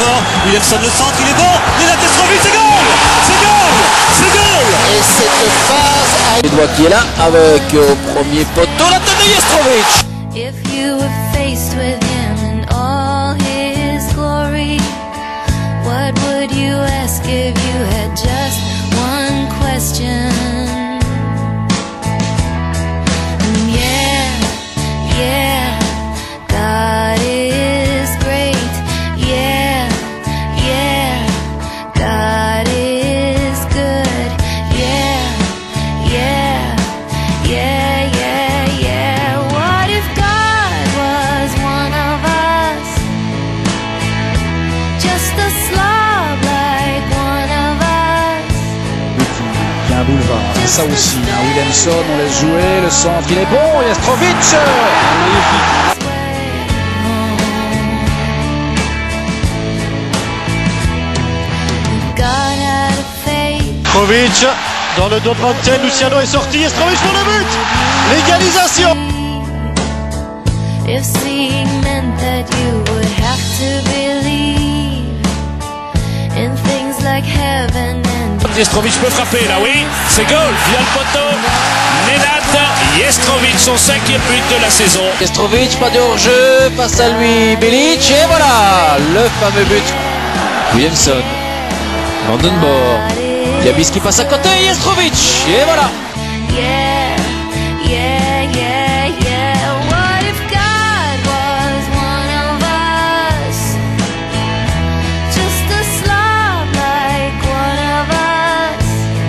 fort. Williamson le centre, il est bon. Nenad Jestrovic, c'est goal. C'est goal. C'est goal. Et cette phase les doigts qui est là avec au premier poteau la tête de Jestrovic. If you were faced with him in all his glory, what would you ask if you had just one question? And yeah, God is great. Yeah, God is good. Yeah. What if God was one of us? Just a slob like one of us. Il y a un boulevard, ça aussi, hein. Williamson, on laisse jouer, le centre, il est bon, Jestrovic, magnifique. God had a fate. Jestrovic dans le dos de Mountain, Luciano est sorti, Jestrovic pour le but. L'égalisation. If seeing meant that you would have to believe in things like heaven and Jestrovic peut frapper là, oui. C'est goal. Via le poteau. Nenad Jestrovic, son 5e but de la saison. Jestrovic, pas de hors-jeu, face à lui Bilic, et voilà le fameux but. Williamson, Vandenborg, Diaby qui passe à côté, Jestrovic, et voilà. yeah. What if God was one of us? Just a slob like one of us.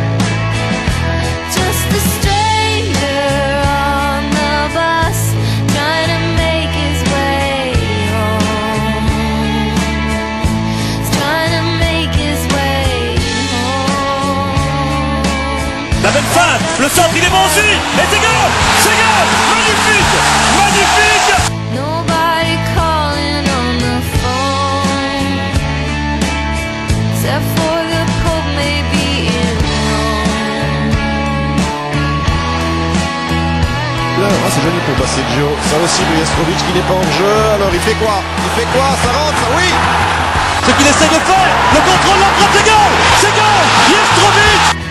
Just a stranger on the bus, trying to make his way home. Trying to make his way home. La belle fin. Le centre, il est bon aussi. Et c'est goal. C'est goal. Magnifique. Nobody calling on the phone, except for the Pope maybe in Rome. Là, c'est joli pour passer Gio. Ça aussi, le Jestrovic qui n'est pas en jeu. Alors il fait quoi? Ça rentre, ça, oui. Ce qu'il essaie de faire. Le contrôle, la frappe, c'est goal. C'est goal. Jestrovic.